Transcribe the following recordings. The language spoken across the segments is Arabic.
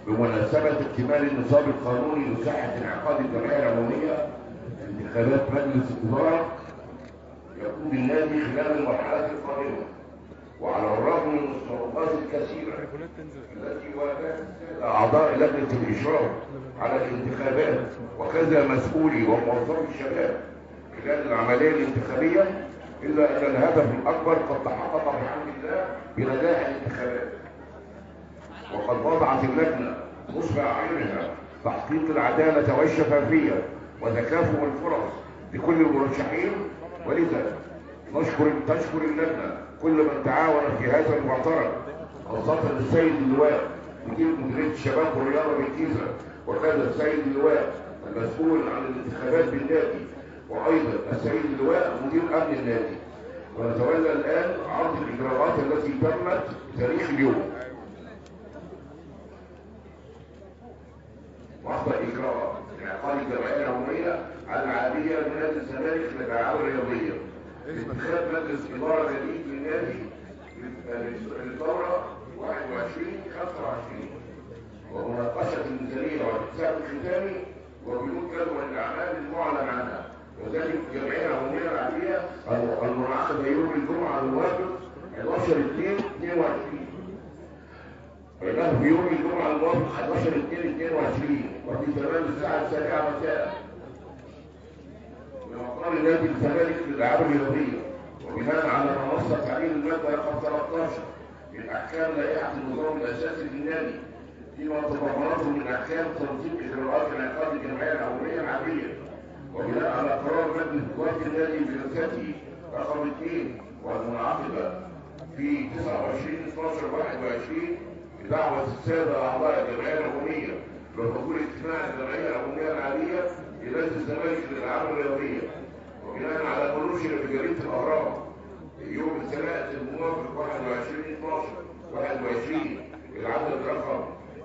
بمناسبة اكتمال النصاب القانوني لصحة انعقاد الجمعية العمومية انتخابات مجلس الإدارة يقود النادي خلال المرحلة القادمة، وعلى الرغم من الصعوبات الكثيرة التي واجهت أعضاء لجنة الإشراف على الانتخابات وكذا مسؤولي وموظفي الشباب خلال العملية الانتخابية، إلا أن الهدف الأكبر قد تحقق بحمد الله بنجاح الانتخابات. وقد وضعت اللجنة نصب أعينها تحقيق العدالة والشفافية وتكافؤ الفرص لكل المرشحين، ولذا تشكر اللجنة كل من تعاون في هذا المعترك، خاصة السيد اللواء مدير مديرية الشباب والرياضة بالجيزة، وكذا السيد اللواء المسؤول عن الانتخابات بالنادي، وأيضا السيد اللواء مدير أمن النادي. ونتولى الآن عرض الإجراءات التي تمت بتاريخ اليوم. وحظ إجراءات انعقاد الجمعية العمومية العادية لنادي الزمالك للألعاب الرياضية، انتخاب مجلس إدارة جديد للنادي للدورة 21/25، ومناقشة الميزانية والحساب الختامي وبنود جدول الأعمال المعلن عنها، وذلك الجمعية العمومية العادية المنعقدة يوم الجمعة الموافق 11/2/22، بينما في يوم الجمعة الموافق 11/2/22 وفي تمام الساعة 7 مساء بمقر نادي الزمالك للألعاب الرياضية، وبناء على منصة تعديل المادة رقم 13 من أحكام لائحة النظام الأساسي للنادي، فيما تضمنته من أحكام تنظيم إجراءات انعقاد الجمعية العمومية العادية، وبناء على قرار مجلس إدارة النادي بجلسته رقم 2 والمنعقدة في 29/12/21 بدعوة السادة أعضاء الجمعية العمومية لحضور اجتماع الجمعية العمومية العادية لنادي الزمالك للألعاب الرياضية، وبناء على ما نشر في جريدة الأهرام يوم الثلاثاء الموافق 21/12/21 العدد رقم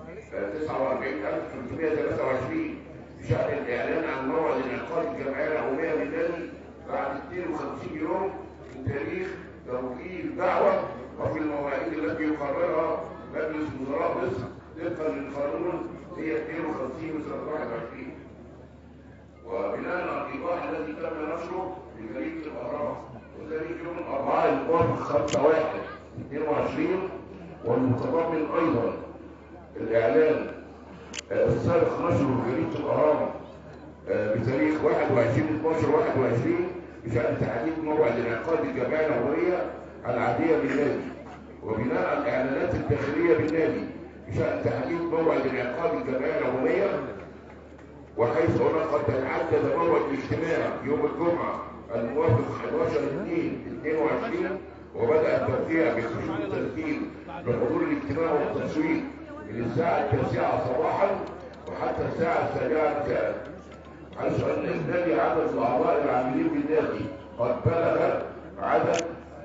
49323 بشأن الإعلان عن موعد انعقاد الجمعية العمومية للنادي بعد 52 يوم من تاريخ توقيع الدعوة، وفي المواعيد التي يقررها مجلس وزراء مصر طبقا للقانون هي 52 سنة 21. وبناء على الإيضاح الذي تم نشره في جريدة الأهرام وذلك يوم الأربعاء الموافق 5/1/22، والمتضمن أيضا الإعلان السابق نشره في جريدة الأهرام بتاريخ 21/12/21 بشأن تحديد موعد انعقاد الجمعية العمومية العادية بالنادي، وبناء على الإعلانات الداخلية بالنادي بشأن تحديد موعد انعقاد الجمعية العمومية، وحيث هنا قد تحدد موعد الاجتماع يوم الجمعة الموافق 11/2/22، وبدأ التوقيع بخشوع التسجيل بحضور الاجتماع والتصويت من الساعة 9 صباحا وحتى الساعة 7 مساء، حيث أن إجمالي عدد الأعضاء العاملين بالنادي قد بلغ عدد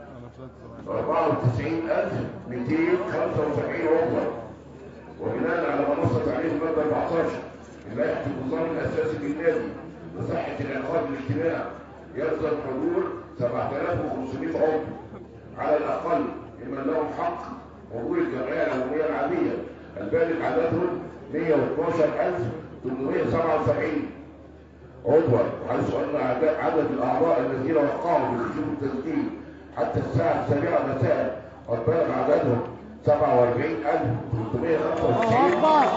94,275 عضوا. وبناء على منصة تعليم المادة 14 من لائحة النظام الأساسي للنادي لصحة انعقاد الاجتماع، يلزم حضور 7500 عضو على الأقل ممن لهم حق حضور الجمعية العمومية العادية، البالغ عددهم 112,877 عضوا، وحيث أن عدد الأعضاء الذين وقعوا بخشوع التسجيل حتى الساعة 7 مساء قد بلغ عددهم 47,395.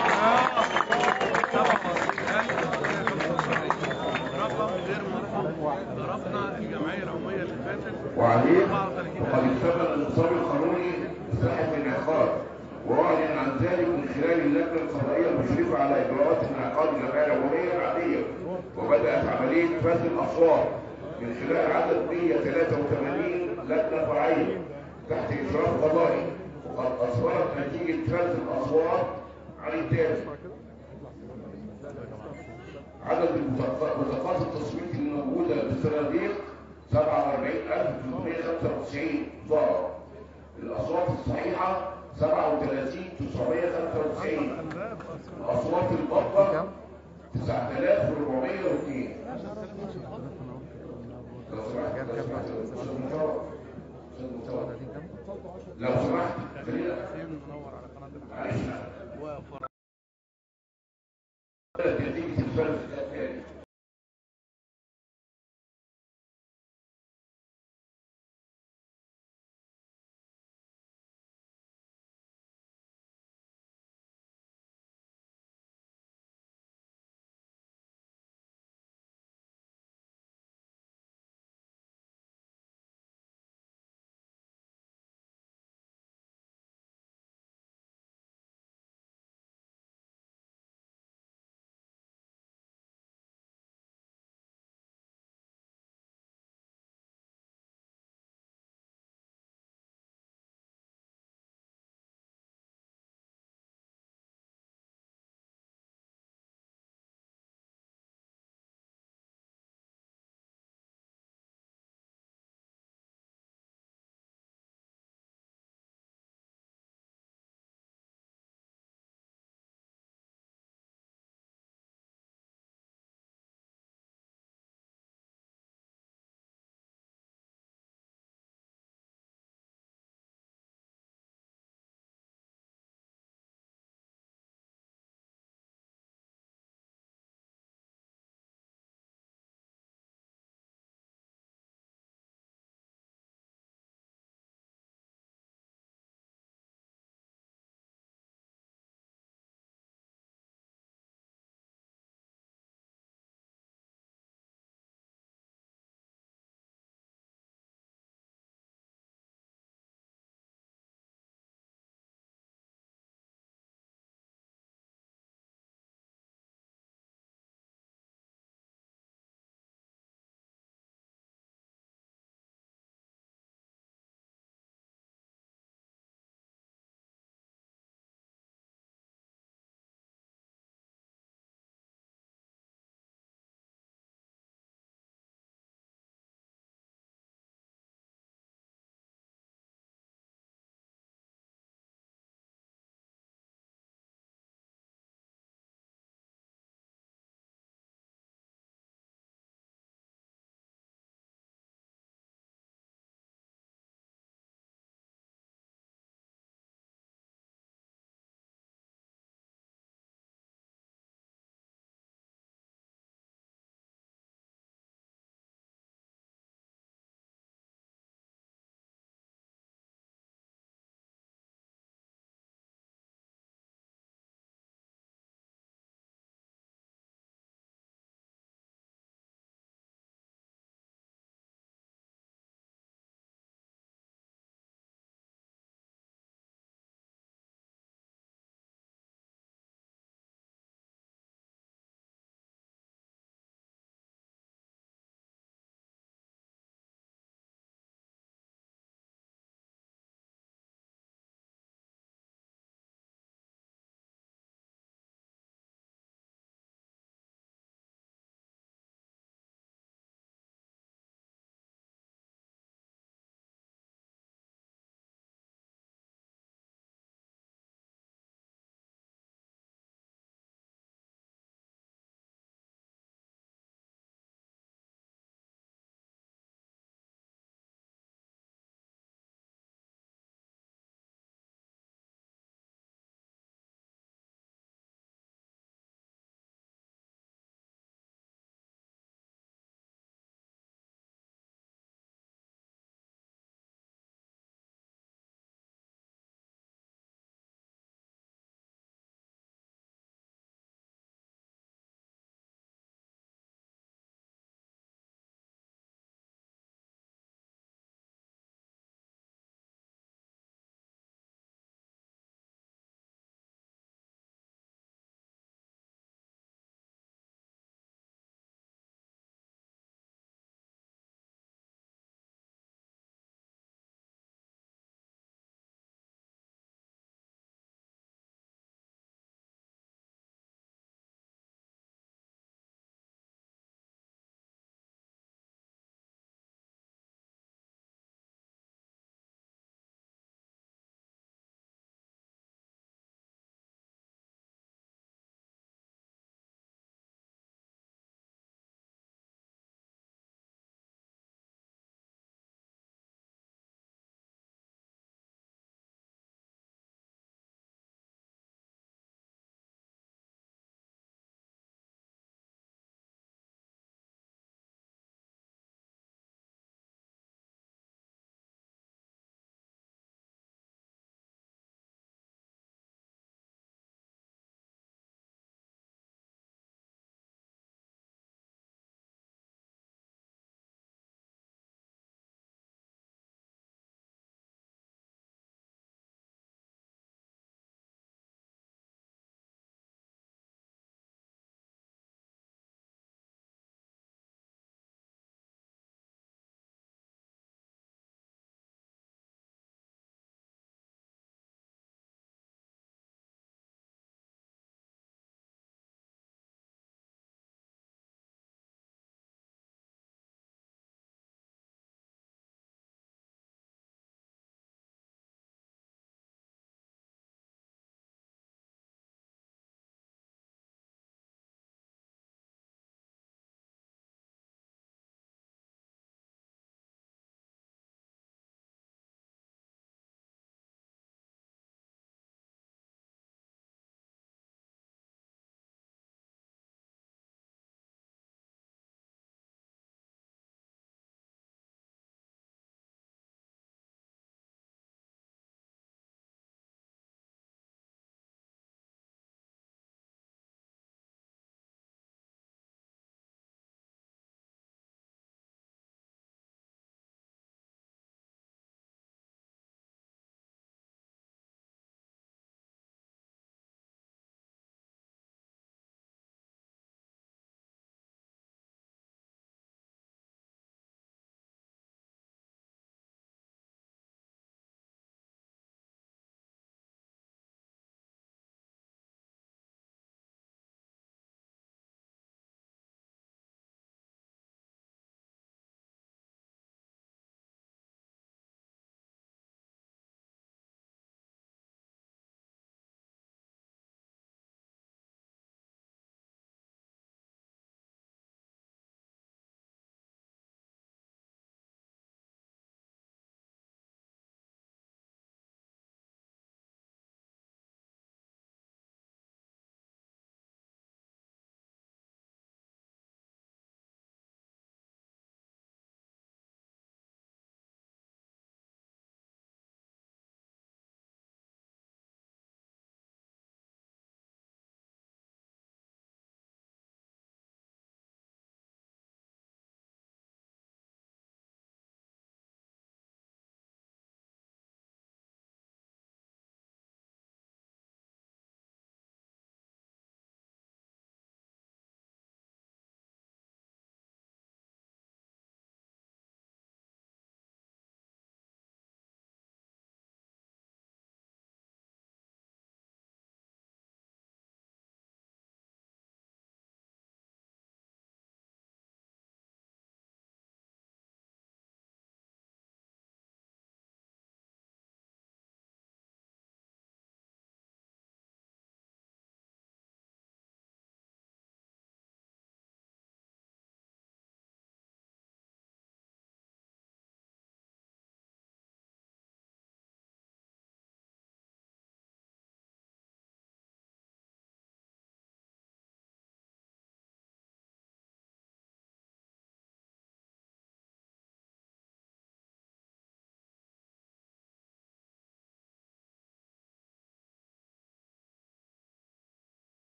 ضربنا الجمعية العمومية اللي فاتت وعليه وقد اكتمل النظام القانوني لصحة الانعقاد، وأعلن عن ذلك من خلال اللجنة القضائية المشرفة على إجراءات انعقاد الجمعية العمومية العادية، وبدأت عملية فاز الأصوات من خلال عدد 183 لجنة فرعية تحت إشراف قضائي، وقد أصدرت نتيجة فاز الأصوات عن التالي: عدد بطاقات التصويت الموجودة بالصناديق 47,395 ضرب، الأصوات الصحيحة 37,995، الأصوات الباطلة 9,402. لو سمحت خلينا نتيجه الفلسفه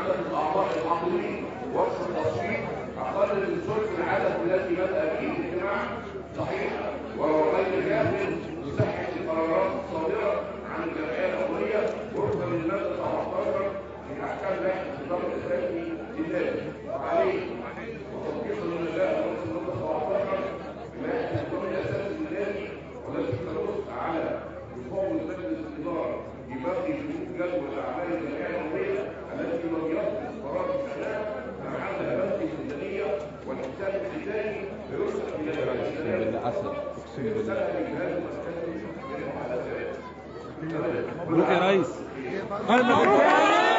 عدد الاعضاء الحاضرين وقت التصويت اقل من ثلث العدد الذي بدا به الاجتماع صحيحه وهو غير كافٍ لصحه القرارات الصادره عن الجمعيه العموميه وفقا للماده 17 من احكام لائحه النظام الاساسي لذلك وعليه وتطبيقا للماده 17 من لائحه النظام الاساسي لذلك والتي تنص على يفوض مجلس الاداره بباقي بنود جدول اعمال الجمعيه العموميه التي لم يصدر قرار السنه مع عدم البنك الميزانيه والحساب الختامي بيرسل الى اقسم بالله مبروك يا ريس.